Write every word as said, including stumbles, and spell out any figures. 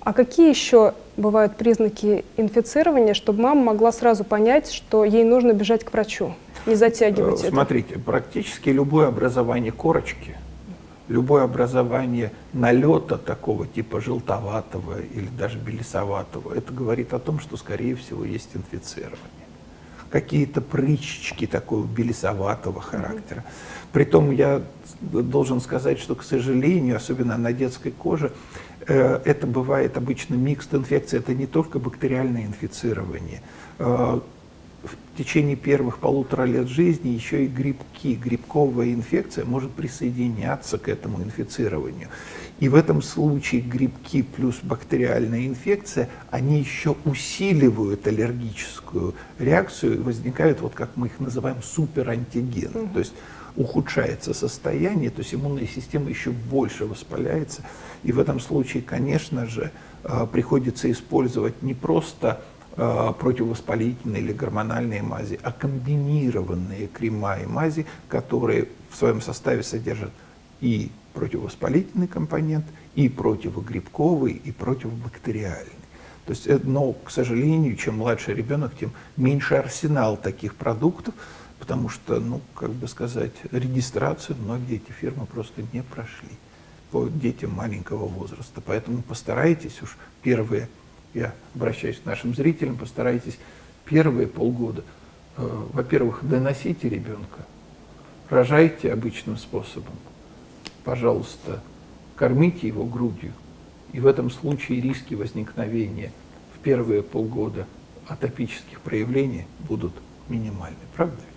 А какие еще бывают признаки инфицирования, чтобы мама могла сразу понять, что ей нужно бежать к врачу, не затягивать это? Смотрите, практически любое образование корочки, любое образование налета такого типа желтоватого или даже белесоватого, это говорит о том, что, скорее всего, есть инфицирование. Какие-то прыщички такого белесоватого характера. Притом я должен сказать, что, к сожалению, особенно на детской коже, э, это бывает обычно микс инфекций. Это не только бактериальное инфицирование. Э, в течение первых полутора лет жизни еще и грибки, грибковая инфекция может присоединяться к этому инфицированию. И в этом случае грибки плюс бактериальная инфекция, они еще усиливают аллергическую реакцию, и возникают, вот как мы их называем, суперантигены. Mm-hmm. То есть ухудшается состояние, то есть иммунная система еще больше воспаляется. И в этом случае, конечно же, приходится использовать не просто противовоспалительные или гормональные мази, а комбинированные крема и мази, которые в своем составе содержат и противовоспалительный компонент, и противогрибковый, и противобактериальный. То есть, но, к сожалению, чем младше ребенок, тем меньше арсенал таких продуктов, потому что, ну, как бы сказать, регистрацию многие эти фирмы просто не прошли по детям маленького возраста. Поэтому постарайтесь уж первые, я обращаюсь к нашим зрителям, постарайтесь первые полгода, э, во-первых, доносите ребенка, рожайте обычным способом. Пожалуйста, кормите его грудью, и в этом случае риски возникновения в первые полгода атопических проявлений будут минимальны. Правда?